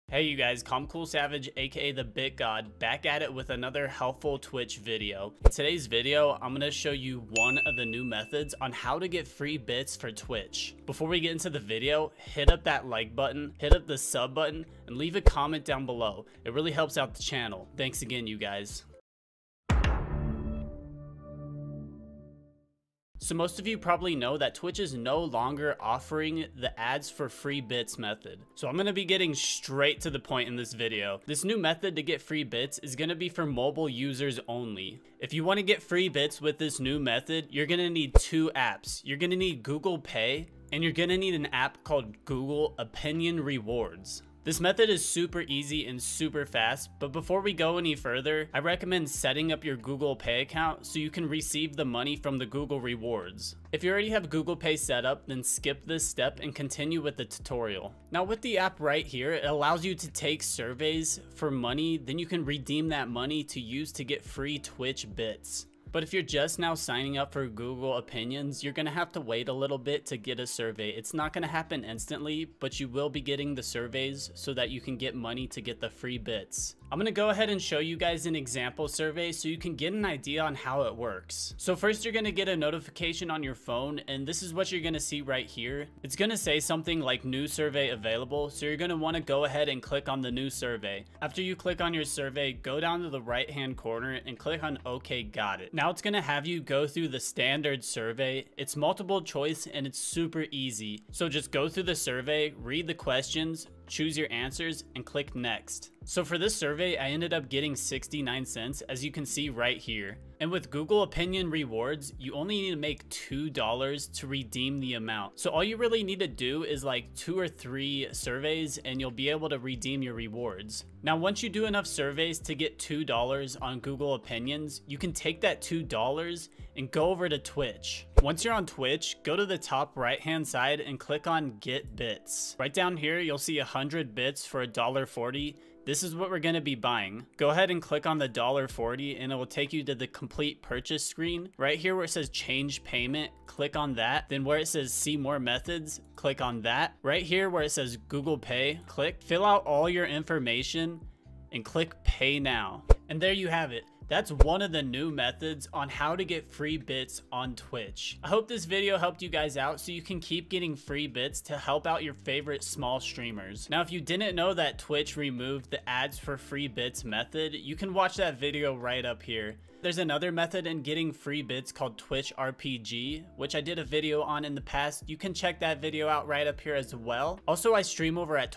Hey you guys, Cool Savage aka the Bit God, back at it with another helpful Twitch video. In today's video, I'm going to show you one of the new methods on how to get free bits for Twitch. Before we get into the video, hit up that like button, hit up the sub button, and leave a comment down below. It really helps out the channel. Thanks again, you guys. So most of you probably know that Twitch is no longer offering the ads for free bits method. So I'm going to be getting straight to the point in this video. This new method to get free bits is going to be for mobile users only. If you want to get free bits with this new method, you're going to need two apps. You're going to need Google Pay and you're going to need an app called Google Opinion Rewards. This method is super easy and super fast, but before we go any further, I recommend setting up your Google Pay account so you can receive the money from the Google Rewards. If you already have Google Pay set up, then skip this step and continue with the tutorial. Now with the app right here, it allows you to take surveys for money, then you can redeem that money to use to get free Twitch bits. But if you're just now signing up for Google Opinions, you're going to have to wait a little bit to get a survey. It's not going to happen instantly, but you will be getting the surveys so that you can get money to get the free bits. I'm going to go ahead and show you guys an example survey so you can get an idea on how it works. So first you're going to get a notification on your phone, and this is what you're going to see right here. It's going to say something like new survey available, so you're going to want to go ahead and click on the new survey. After you click on your survey, go down to the right hand corner and click on OK, got it. Now it's going to have you go through the standard survey. It's multiple choice and it's super easy. So just go through the survey, read the questions, choose your answers, and click next. So for this survey, I ended up getting 69 cents, as you can see right here. And with Google Opinion Rewards, you only need to make $2 to redeem the amount. So all you really need to do is like 2 or 3 surveys and you'll be able to redeem your rewards. Now, once you do enough surveys to get $2 on Google Opinions, you can take that $2 and go over to Twitch. Once you're on Twitch, go to the top right hand side and click on Get Bits. Right down here, you'll see 100 bits for $1.40. This is what we're going to be buying. Go ahead and click on the $1.40 and it will take you to the complete purchase screen. Right here where it says change payment, click on that. Then where it says see more methods, click on that. Right here where it says Google Pay, click, fill out all your information and click pay now. And there you have it. That's one of the new methods on how to get free bits on Twitch. I hope this video helped you guys out so you can keep getting free bits to help out your favorite small streamers. Now, if you didn't know that Twitch removed the ads for free bits method, you can watch that video right up here. There's another method in getting free bits called Twitch RPG, which I did a video on in the past. You can check that video out right up here as well. Also, I stream over at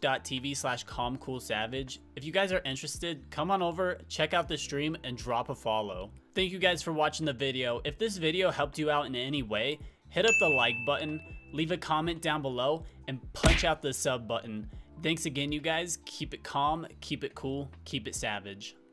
twitch.tv/CalmCoolSavage. If you guys are interested, come on over, check out the stream, and drop a follow. Thank you guys for watching the video. If this video helped you out in any way, hit up the like button, leave a comment down below, and punch out the sub button. Thanks again, you guys. Keep it calm, keep it cool, keep it savage.